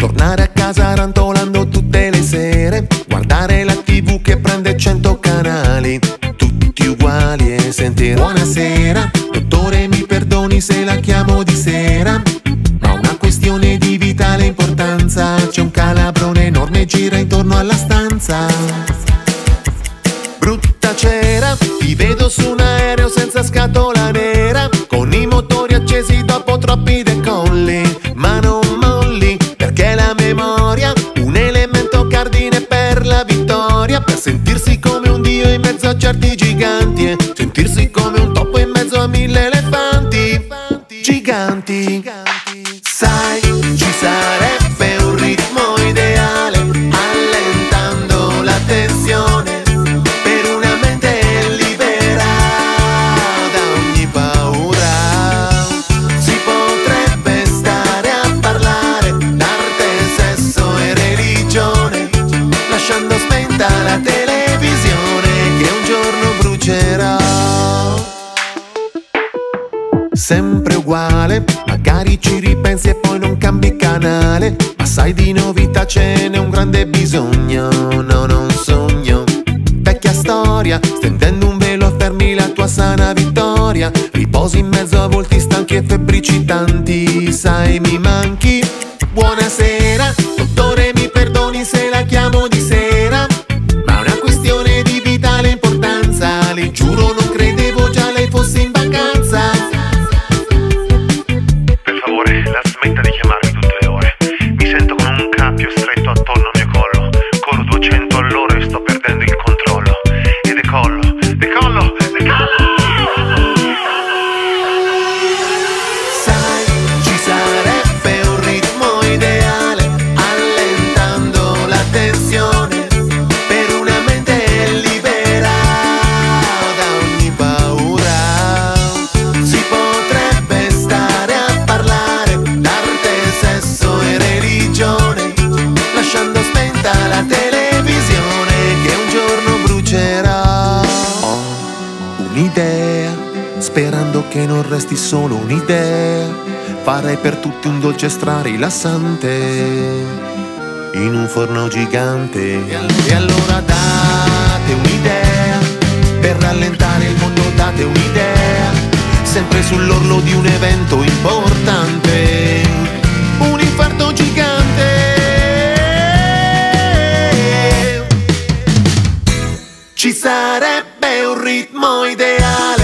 tornare a casa rantolando tutte le sere, guardare la TV che prende 100 canali, tutti uguali, e sentire buonasera, dottore mi perdoni se la chiamo di sera, ma una questione di vitale importanza, c'è un calabrone enorme gira intorno alla stanza. Brutta cera, ti vedo su un aereo senza scatola nera, con i motori accesi dopo troppi decolli, ma non molli, perché la memoria, un elemento cardine per la vittoria, per sentirsi come un dio in mezzo a certi giganti e sentirsi come un topo in mezzo a 1000 elefanti. Giganti, sai, ci sarebbe un ritmo ideale, allentando la tensione, per una mente libera da ogni paura. Si potrebbe stare a parlare d'arte, sesso e religione, lasciando spenta la televisione che un giorno brucerà. Sempre uguale, magari ci ripensi e poi non cambi canale, ma sai di novità ce n'è un grande bisogno, no, non sogno. Vecchia storia, stendendo un velo affermi la tua sana vittoria, riposi in mezzo a volti stanchi e febbricitanti, sai mi manchi. Buonasera, dottore mi perdoni se la chiamo di sera, ma è una questione di vitale importanza, le giuro non credevo già lei fosse in vacanza. La smetta di chiamarmi tutte le ore. Mi sento con un cappio stretto attorno al mio collo. Corro 200 all'ora e sto perdendo il controllo. E decollo. Sai, ci sarebbe un ritmo ideale, allentando la tensione, per una mente libera da ogni paura. Si potrebbe stare a parlare d'arte, sesso e religione, lasciando spenta la televisione che un giorno brucerà. Ho un'idea, sperando che non resti solo un'idea, farei per tutti un dolce strarilassante in un forno gigante. E allora date un'idea, per rallentare il mondo date un'idea, sempre sull'orlo di un evento importante, un infarto gigante. Ci sarebbe un ritmo ideale,